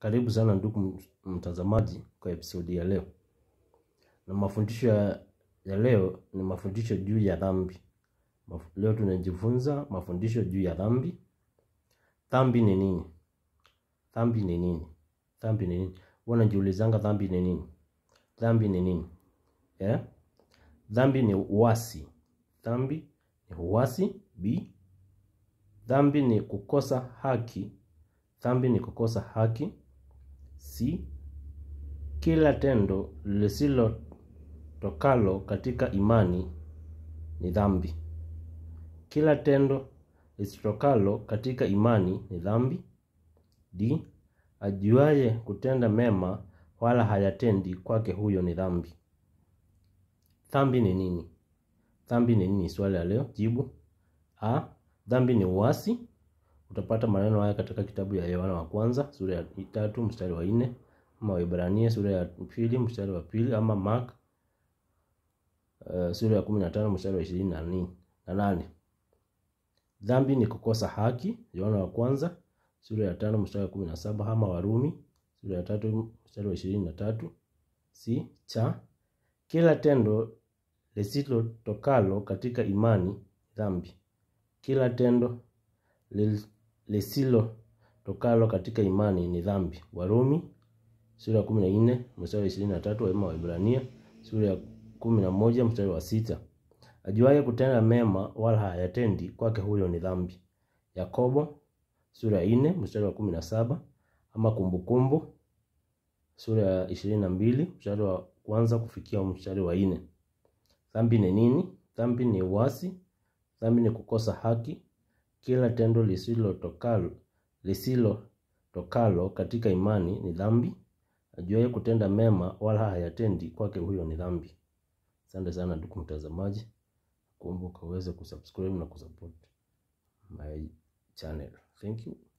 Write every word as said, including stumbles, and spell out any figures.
Karibu sana ndugu mtazamaji kwa episode ya leo. Na mafundisho ya, ya leo ni mafundisho juu ya dhambi. Leo tunajifunza mafundisho juu ya dhambi. Dhambi ni nini? Dhambi ni nini? Dhambi ni nini? Wanajiulizanga dhambi ni nini? Dhambi ni nini? Yeah? Dhambi ni uasi. Dhambi ni uasi. B. Dhambi ni kukosa haki. Dhambi ni kukosa haki. C. Kila tendo lisilo tokalo katika imani ni dhambi. Kila tendo lisitokalo katika imani ni dhambi. D. Ajuaye kutenda mema wala hayatendi kwake huyo ni dhambi. Dhambi ni nini? Dhambi ni nini? Swali la leo. Jibu. A. Dhambi ni uasi. Utapata maneno haya katika kitabu ya Yohana wa kwanza sura ya tatu mstari wa nne, ama Waebrania sura ya pili mstari wa pili, ama Mark uh, sura ya kumi na tano mstari wa ishirini na nane. Dhambi ni kukosa haki. Yohana wa kwanza sura ya tano mstari wa kumi na saba, ama Warumi sura ya tatu mstari wa ishirini na tatu. Si cha kila tendo lisilo tokalo katika imani dhambi. Kila tendo lisilo tokalo katika imani ni dhambi. Warumi sura ya kumi na nne mstari wa ishirini na tatu, ama Waebrania sura ya kumi na moja mstari wa sita. Ajuaye kutenda mema wala hayatendi kwake huyo ni dhambi. Yakobo sura ya nne mstari wa kumi na saba, ama Kumbukumbu sura ya ishirini na mbili mstari wa kwanza kufikia mstari wa nne. Dhambi ni nini? Dhambi ni uasi. Dhambi ni kukosa haki. Kila tendo lisilo tokalo lisilo tokalo katika imani ni dhambi. Ajuaye kutenda mema wala hayatendi kwake huyo ni dhambi. Asante sana ndugu mtazamaji. Kumbuka uweze kusubscribe na kusupport my channel. Thank you.